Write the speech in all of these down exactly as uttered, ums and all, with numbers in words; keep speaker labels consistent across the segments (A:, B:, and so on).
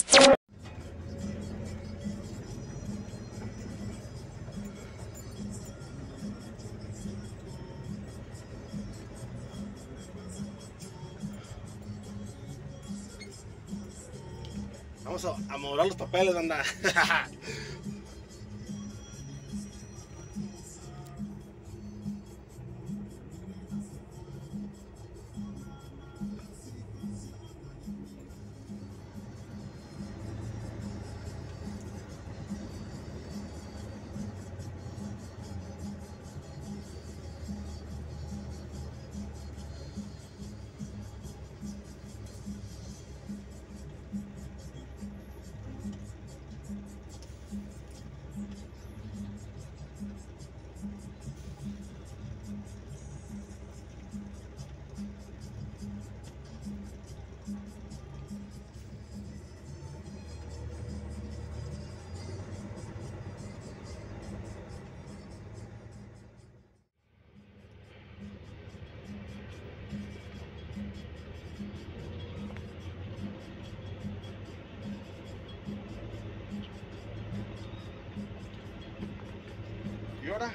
A: Vamos a, a modular los papeles, banda. ¿Y ahora?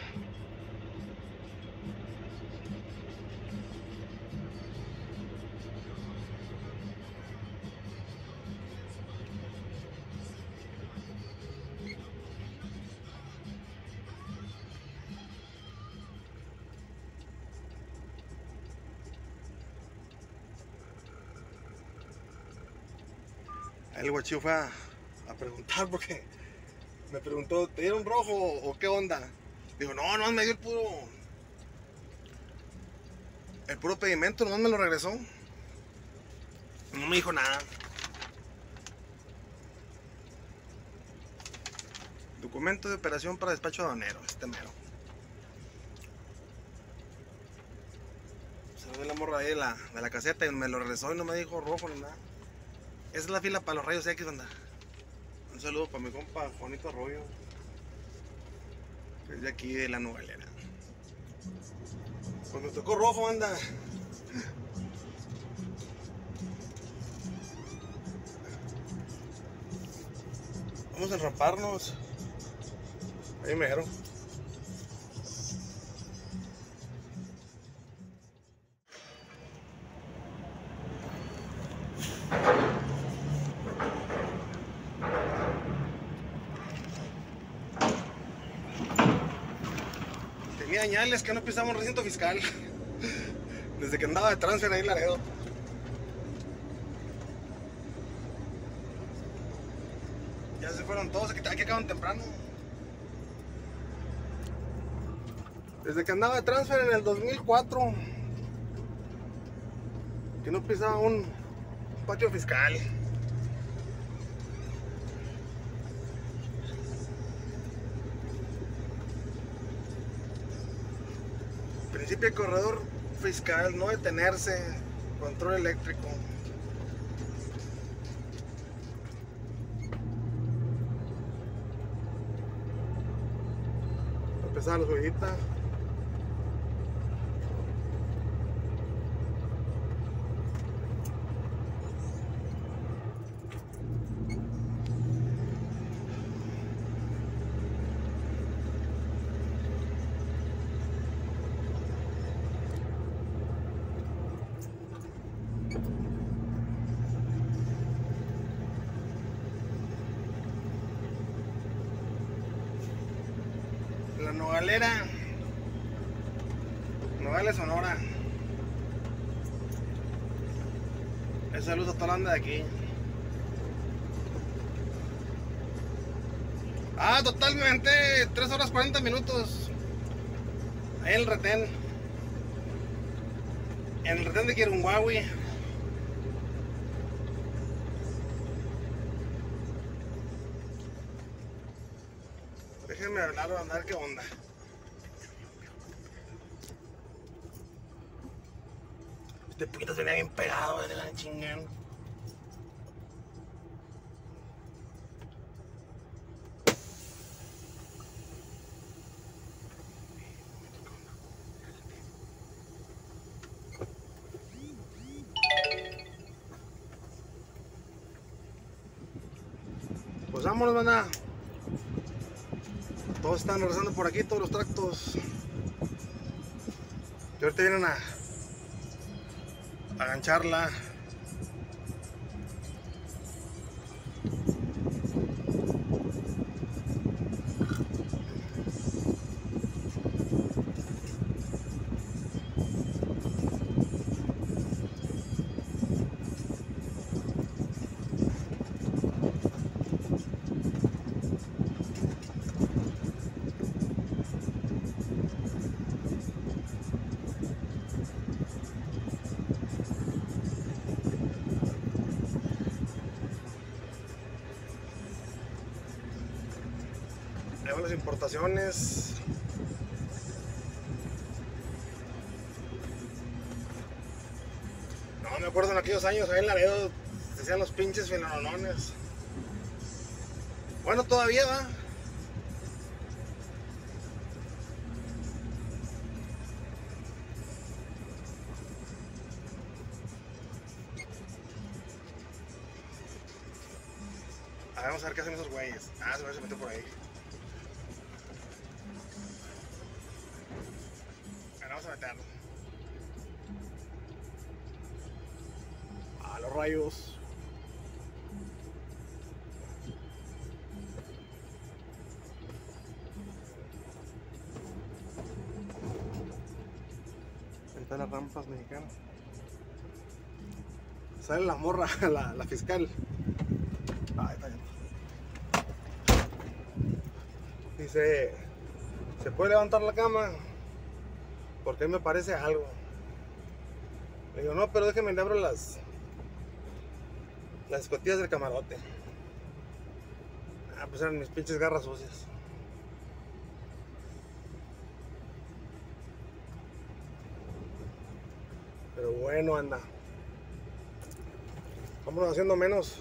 A: El guachillo fue a, a preguntar porque me preguntó, ¿te dieron rojo o qué onda? Digo, no, no, me dio el puro el puro pedimento, nomás me lo regresó. No me dijo nada. Documento de operación para despacho aduanero, este mero. Se ve la morra ahí de la, de la caseta y me lo regresó y no me dijo rojo ni nada. Esa es la fila para los rayos X, banda. Un saludo para mi compa Juanito Arroyo, que es de aquí de la Nogalera. Pues me tocó rojo, banda. Vamos a enramparnos. Ahí mero. Tenía señales que no pisamos un recinto fiscal. Desde que andaba de transfer ahí en Laredo. Ya se fueron todos, aquí acaban temprano. Desde que andaba de transfer en el dos mil cuatro, que no pisaba un patio fiscal. Principio de corredor fiscal, no detenerse, control eléctrico. Empezar la subidita. La Nogalera, Nogales, Sonora. Esa luz a toda la banda de aquí. Ah, totalmente, tres horas cuarenta minutos. Ahí en el retén. En el retén de Quirunguahui. Déjenme hablar o andar, qué onda. Este poquito tenía bien pegado, de la chingada. Pues vámonos, banda. Todos están regresando por aquí, todos los tractos. Y ahorita vienen a, a gancharla. Ahí van las importaciones. No me acuerdo en aquellos años, ahí en Laredo se hacían los pinches filonones. Bueno, todavía va. A ver, vamos a ver qué hacen esos güeyes. Ah, se metió por ahí. Ahora vamos a meterlo. A los rayos. Ahí están las rampas mexicanas. Sale la morra, la, la fiscal. Ahí está. Dice, ¿se puede levantar la cama? Porque me parece algo. Le digo, no, pero déjeme, le abro las las escotillas del camarote. Ah, pues eran mis pinches garras sucias. Pero bueno, anda. Vámonos haciendo menos.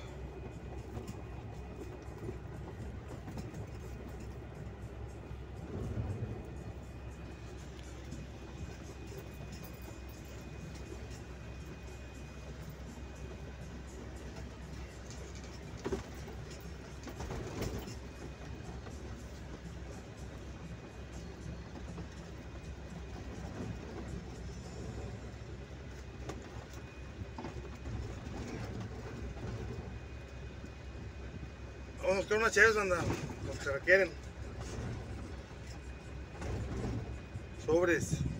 A: Vamos a buscar unas chaves, anda, lo que se requieren. Sobres.